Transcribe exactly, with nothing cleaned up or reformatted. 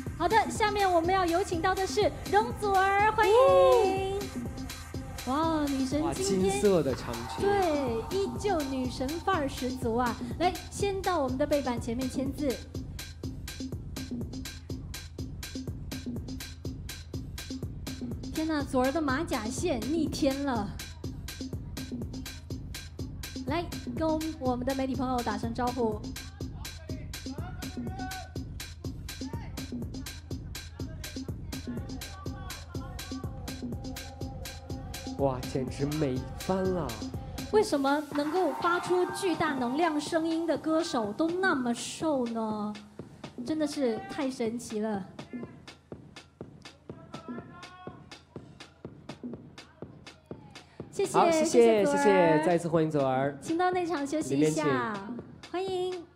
好的，下面我们要有请到的是容祖儿，欢迎。哇，女神哇， 今天金色的长裙， 对，依旧女神范儿十足啊！来，先到我们的背板前面签字。天哪，祖儿的马甲线逆天了。来，跟我们的媒体朋友打声招呼。 哇，简直美翻了！ 为什么能够发出巨大能量声音的歌手都那么瘦呢？真的是太神奇了。谢谢， 好，谢谢，谢祖儿谢，再次欢迎祖儿。 请到内场休息一下，欢迎。